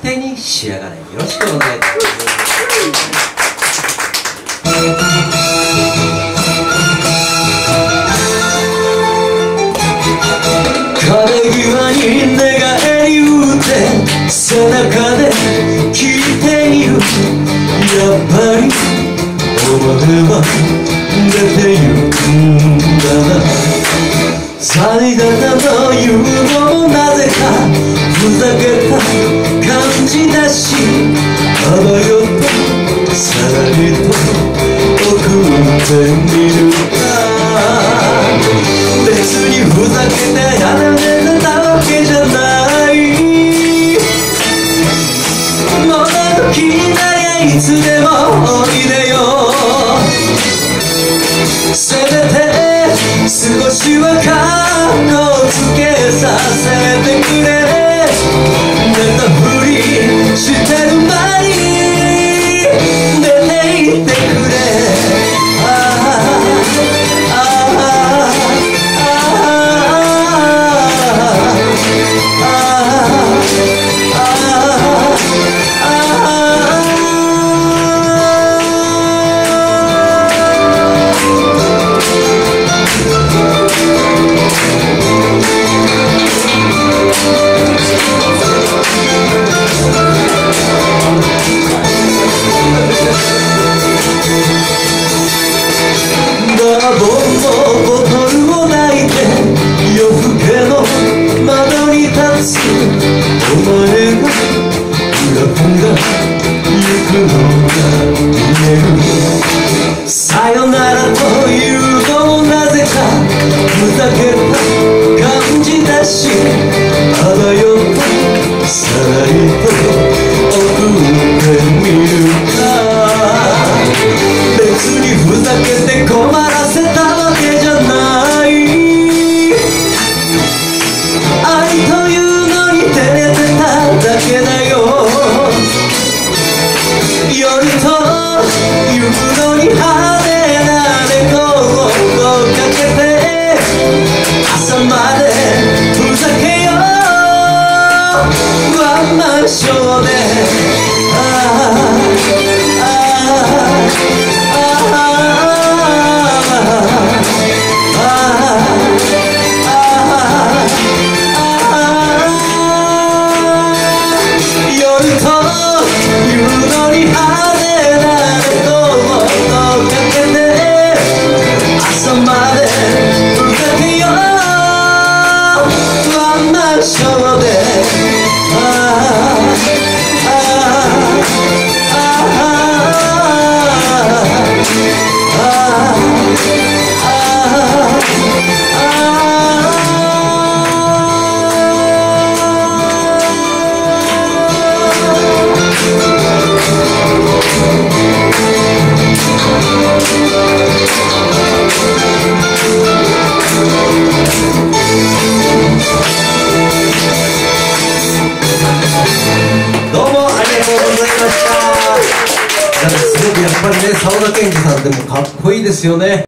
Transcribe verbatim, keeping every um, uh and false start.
手に仕上がれ。よろしくお願いいたします。 壁際に寝返り打って背中で聞いている。やっぱりお前は出てゆくんだな。最大だというのもなぜかふざけた感じだし、あわよとさらりと送ってみるか。別にふざけてやられたわけじゃない。もう気になりゃいつでもおいでよ。せめて少しはカッコつけさせてくれ。寝たふりしてる間に出て行ってくれ。ボンのボトルを抱いて夜更けの窓に立つお前がふらふら行くのが見える。さよならというのもなぜかふざけた感じだし、あわよとさらりと送ってみるか。別にふざけて困らせたわけじゃない。愛というのに照れてただけだよ。夜というのに派手な猫を追っかけて朝までふざけようワンマンショーで。 すごくやっぱりね、沢田研二さんでもかっこいいですよね。